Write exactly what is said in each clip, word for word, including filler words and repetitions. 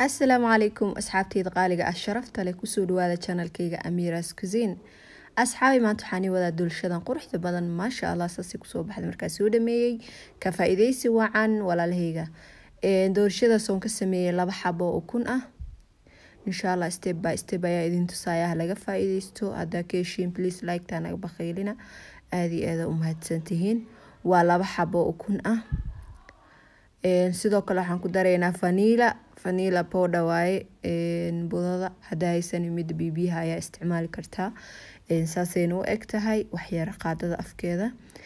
السلام عليكم أصحابتي قالقة الشرفت لك وسود هذا channel كيغا أميرا's Cuisine. أصحابي ما تحاني وذا دول شدان قرحت بدن ما شاء الله ساسي كسو بحد مركز سودمي كفايديسي وعن ولا الهيغا دول شدا سون كسمي لaba xabo oo kun ah insha Allah step by step ayaa idin tusaaya laga faa'iideysto hada keeshin please like tan naga bakhaylina aadi aad u mahadsantihiin waa laba xabo oo kun ah een sidoo kale waxaan ku dareynaa vanilla vanilla powder waaye een budada hadaysan mid bibiha ayaa isticmaali kartaa een saaseen u eg tahay wax yar qaadada afkeeda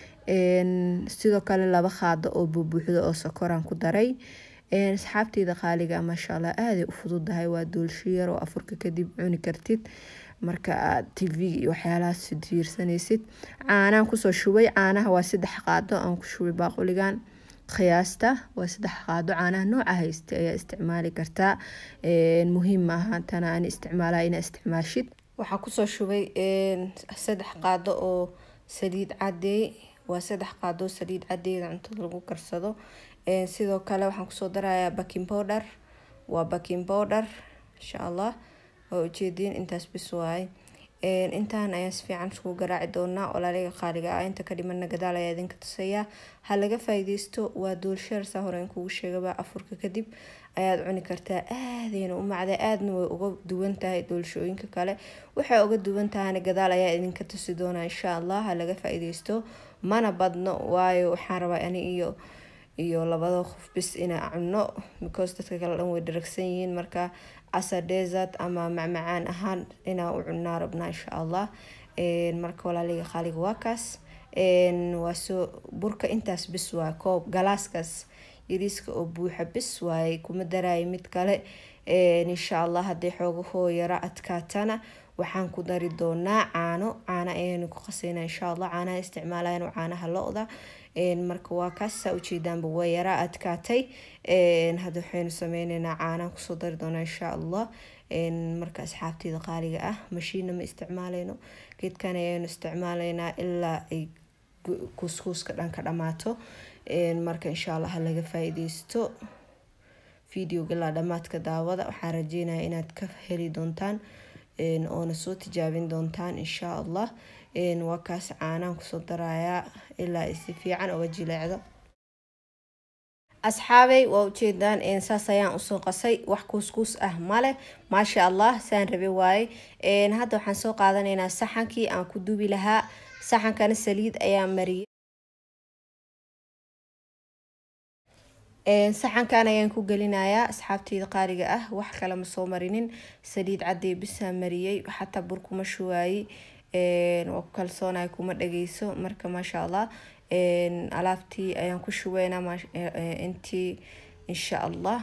een sidoo kale laba qaado oo bubuuxdo oo sokoran ku daray een asxaabteyda qaaliga ma sha Allah aad u fududahay waa doolshiyar oo afurka kadib cuni kartid marka T V iyo waxyaalahaas fiirsanaysid caanaan ku soo shubay caanaha waa saddex qaado aan ku shubay baaquligan qiyaasta waa saddex qaado caanaha nooca haysta ayaa isticmaali kartaa een muhiim ma aha tan aan isticmaalaa ina isticmaashid waxa ku soo shubay een saddex qaado oo saliid cadeey waa saddex qaado saliid cadeey cuntada lagu karsado een sidoo kale waxaan ku soo darayaa baking powder waa baking powder insha Allah oo jeedin intaas bis waay een intaan ayaan si fiican isku garaaci doonaa walaaliga qaaliga ah inta ka dhimanna gadaal ayaa idinka tusaya ha laga faa'iideysto waa doolshar saa hore in kugu sheegaba afurka kadib ayaad cuni kartaa aadayna u macda aadna way uga duwan tahay doolshooyinka kale waxay uga duwan tahay gadaal ayaa idinka tusi doonaa insha Allah ha laga faa'iideysto mana badno waayo waxaan rabaa ani iyo iyo labada qof bis ina cunno because dadka kale dhan way daragsan yihiin marka asa desert ama macmacaan ahaan ina u cunaa rabnaa insha Allah een marka walaaliga qaaliga waa kaas een waaso burka intaas bis waa koob galaaskaas yariiska oo buuxa bis waay kuma daray mid kale een insha Allah hadii xoogo yara adkaatana waxaan ku dari doonaa caano caana ayaynu ku qaseynaa insha Allah caana isticmaalayno caanaha lo'da een marka waa kaas u jeedaanba way yara adkaatay een hada waxaynu sameeynaa caana ku soo dari doonaa insha Allah een marka asxaabteyda qaaliga ah mashiin ma isticmaalayno geedkan ayaynu isticmaalaynaa ilaa ay kuskuuska dhanka dhamaato een marka insha Allah laga faa'iideysto video-ga la dhamaadka daawada waxaan rajeynayaa inaad ka heli doontaan een oo soo tijaabin doontaan insha Allah een waa kaas caanaan ku soo darayaa ilaa si fiican uga jileecdo asxaabay waa ujeedaan in saas ayaan u soo qasay wax kuskus ah male ma sha Allah saan rabi waay een hadda waxaan soo qaadanaynaa saxankii aan ku dubi lahaa saxankana saliid ayaa mariyay een saxankan ayaan ku gelinayaa asxaabteyda qaaliga ah wax kale ma soo marinin saliid cadeey bisa mariyay hatta burku ma shuwaay een oo kalsoonay kuma dhageyso marka ma sha Allah een alaabtii ayaan ku shuweynaa intii insha Allah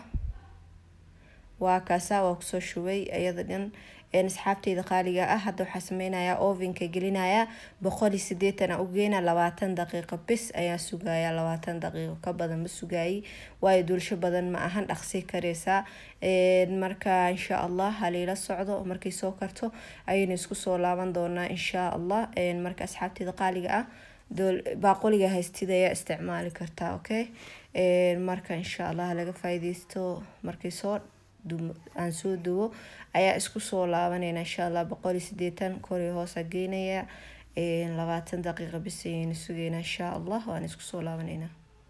waa kaasa waa ku soo shuway ayada dhan een asxaabteyda qaaliga ah hadda waxa sameeynaya ovenka gelinaya boqol iyo siddeetan u geena labaatan daqiiqo bis ayaa sugaya labaatan daqiiqo ka badan ma sugaay way dulsho badan ma ahan dhaqsi kareysa een marka insha Allah haleela socdo markay soo karto ayaynu isku soo laaban doonaa insha Allah een marka asxaabteyda qaaliga ah dool baaqoliga haystida ayaa isticmaali kartaa okay een marka insha Allah laga faa'iideysto markay soo aan soo duwo ayaa isku soo laabanayna insha Allah boqol iyo siddeetan kor iyo hoos geynaya ee labaatan daqiiqo bis ayaynu sugeynaa insha Allah waan isku soo laabanayna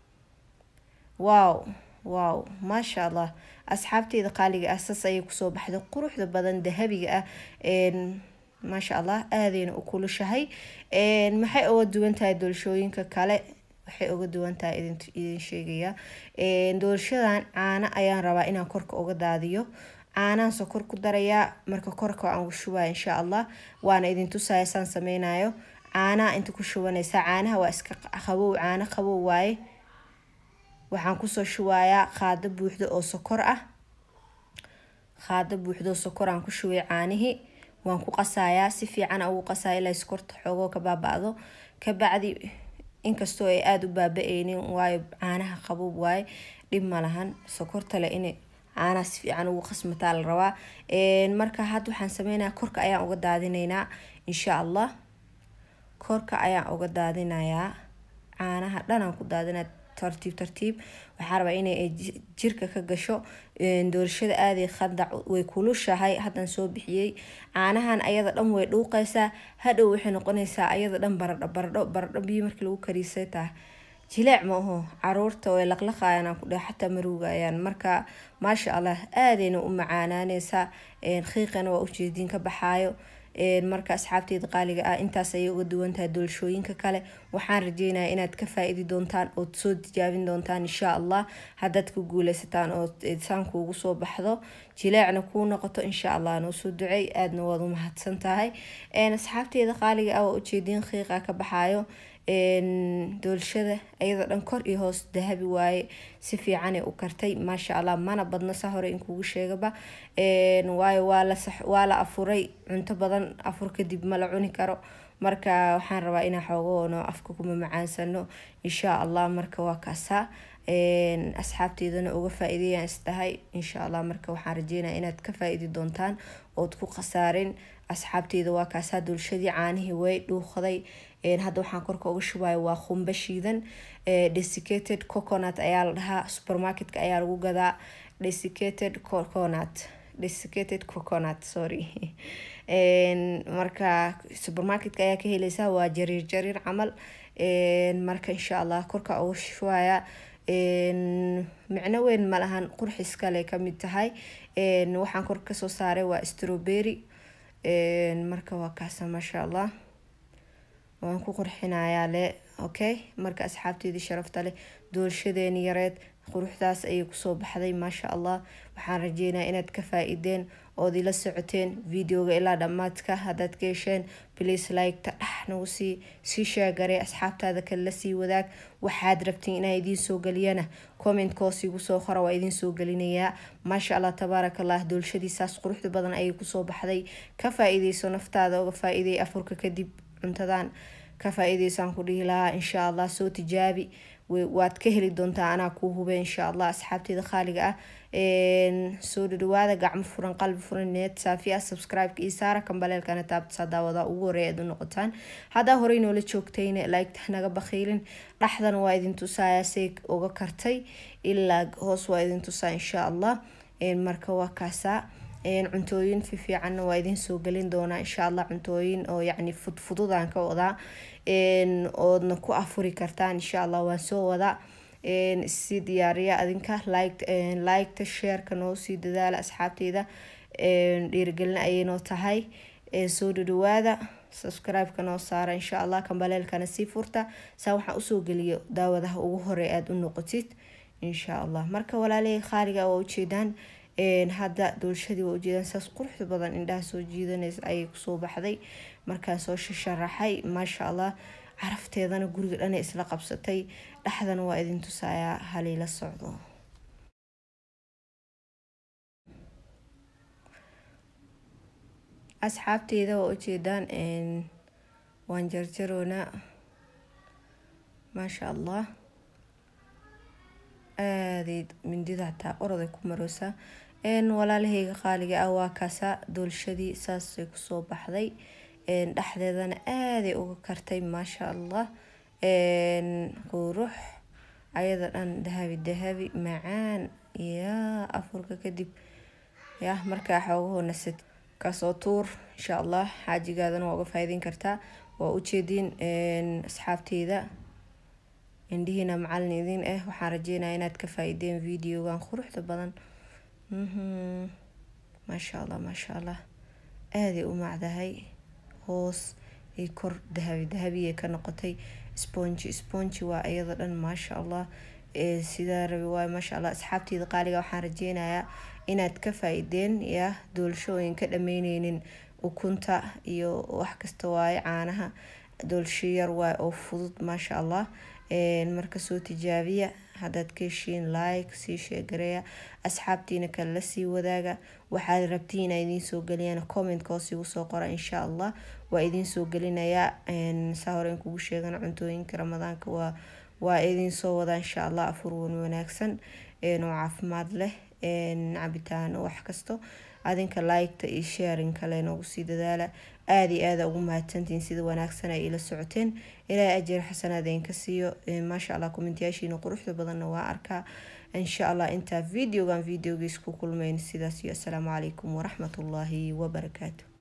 wow wow ma sha Allah asxaabteyda qaaliga asas ay ku soo baxdo quruxda badan dahabiga ah een ma sha Allah aadayna u kulushahay een maxay uga duwan tahay doolshooyinka kale waxay uga duwan tahay idin idin sheegaya een doolshadan caana ayaan rabaa inaan korka uga daadiyo caanaan soo kor ku darayaa marka korka aan ku shubaa insha Allah waana idin tusaaya san sameynayo caana inta ku shubanaysa caanaha waa iska qabow caana qabow waaye waxaan ku soo shubayaa qaado buuxdo oo sokor ah qaado buuxdo sokor aan ku shubay caanihi waan ku qasayaa si fiican ugu qasayaa ilaa sokorta xoogoo ka baabado ka bacdi inkastoo ay aad u baaba'eenin waayo caanaha qabow waay dhib ma lahan sokorta la in caanaha si fiican ugu qasmataa la rabaa een marka had waxaan sameynayaa korka ayaan uga daadinaynaa insha Allah korka ayaan uga daadinayaa caanaha dhan aan ku daadinaa tartiib tartiib waxaa rabaa inay jirka ka gasho doorashada aaday khadac way kulushahay hadan soo bixiyay caanahan ayada dhan way dhuuqaysaa hadhow waxay noqonaysaa ayada dhan baradho baradho baradho biyo markii lagu kariisay taa jileec ma aho caruurta way laqlaqayaan ku dhax xataa maruugayaan marka maasha Allah aadayna u macaanaanaysaa qiiqana waa u jeedin ka baxaayo marka asxaabteeda qaaliga ah intaas ay uga duwan tahay doolshooyinka kale waxaan rajeynayaa inaad ka faa'iidi doontaan oo soo tijaabin doontaan insha Allah haddaad ku guuleysataan oo insaanku ugu soo baxdo jileecna ku noqoto insha Allah noo soo ducay aadna waad u mahadsan tahay asxaabteeda qaaliga ah oo u jeedin qiiqa ka baxaayo doolshada ayada dhan kor iyo hoos dahabi waaye si fiican ay u kartay maasha Allah mana badna sa hore in kugu sheegaba waayo waa la sax waa la afuray cunto badan afur kadib ma la cuni karo marka waxaan rabaa inaan xoogoono afka kuma macaansano insha Allah marka waa kaasa asxaabteedana uga faa'iideeyaan istahay insha Allah marka waxaan rajeynayaa inaad ka faa'iidi doontaan oo ku khasaarin asxaabteeda waa kaasa doolshadii caanihii way dhuuqday hadda waxaan korka uga shubayo waa khumba shiidan desiccated coconut ayaa la dhahaa supermarketka ayaa lagu gadaa desiccated coconut desiccated coconut sorry marka supermarketka ayaa ka helaysaa waa jariir jariir camal marka insha Allah korka uga shubaya micno weyn ma lahan qurxis kale ka mid tahay waxaan korka ka soo saaray waa strawberry marka waa kaasa masha Allah waan ku qurxinayaa le okay marka asxaabteedii sharafta leh doolshadeeni yareed quruxdaas ayay ku soo baxday masha Allah waxaan rajeynayaa inaad ka faa'iideen oo ila socoteen videoga ilaa dhamaadka hadaad ka hesheen please like ta dhaxna u sii si share garee asxaabtaada kale la sii wadaag waxaad rabtiin inay idin soo galiyana comment koos igu soo qora waa idin soo galinayaa masha Allah tabarakallah doolshadiisaas quruxda badan ayay ku soo baxday ka faa'iideyso naftaada uga faa'iideey afurka kadib cuntadan ka faa'iideysan ku dhihi lahaa insha Allah soo tijaabi waad ka heli doontaa anaa ku hubay insha Allah asxaabteeda qaaliga ah soo dhawaada gacmo furan qalbi furan net saafiya subscribe ka isaara kambaleelkana taabta sadaawada ugu horeeyad u noqotaan hada hore inoo la joogtayna like naga bakhiilin dhaxdan waa idin tusaaya seek uga kartay ilaa hoos waa idin tusaa insha Allah marka waa kaasa cuntooyin fi fiican waa idin soo galin doona insha Allah cuntooyin oo yacni fudfududaan ka wada een oodna ku afuri kartaan insha Allah waan soo wada een si diyaariya adinka like een like ta share ka noo sii dadaala asxaabteeda een dhiirigelin ayay noo tahay ee soo dhawaada subscribe ka noo saara insha Allah kambaleelkana sii furta saa waxaan usoo geliyo daawadaha ugu hore aad u noqotid insha Allah marka walaalay qaaliga oo ujeedaan een hadda doolshadii oo ujeedaan saas quruxda badan indhaha soo jiidanaysa ayay ku soo baxday markaan soo sharaxay masha Allah carafteedana guriga dhan isla qabsatay dhaxdana waa idin tusaaya haleela socdo asxaabteeda oo ujeedaan een waan jarjaroona masha Allah aadid mindida taa orada ku maroosa een walaalahayga qaaliga ah waa kaasa doolshadii saas ay ku soo baxday een dhaxdeedana aaday uga kartay masha Allah een qurux ayada dhan dahabi dahabi macaan ya afurka kadib ya marka xoogaho nasad kasoo tuur insha Allah xaajigaadana waa uga faa'iideyn kartaa waa u jeedin een asxaabteeda indhihiina macallin idin ah waxaan rajeynayaa inaad ka faa'iideen videogan quruxda badan mhm masha Allah masha Allah aad u macdahay hoos ay kor dahabi dahabi ka noqotay sponge sponge waa ayada dhan masha Allah ee sida rabi waa masha Allah asxaabteeda qaaliga waxaan rajeynayaa inaad ka faa'iideen ya doolshooyinka dhameyneynin ukunta iyo wax kasta waa caanaha doolsho yar waa oo fudud masha Allah een marka soo tijaabiya hadaad ka heshiin like sii sheegareeya asxaabtiina kale la sii wadaaga waxaad rabtiin inay idin soo galiyaan comment koos igu soo qora insha Allah waa idin soo gelinayaa een sahoreen kugu sheegan cuntooyinka ramadaanka waa waa idin soo wada insha Allah afur wanaagsan een oo caafimaad leh een cabitaan wax kasto adinka like-ta iyo sharing kale noogu sii dadaala aad iyo aad ugu mahadsantiin sida wanaagsan ay ila socoteen ilaahay ajir xasanaad idinka siiyo maasha Allah commentayaashiina quruxda badanna waa arkaa insha Allah inta videogan videogiis ku kulmeen sidaas iyo assalaamu calaykum waraxmatullaahi wabarakaatuh.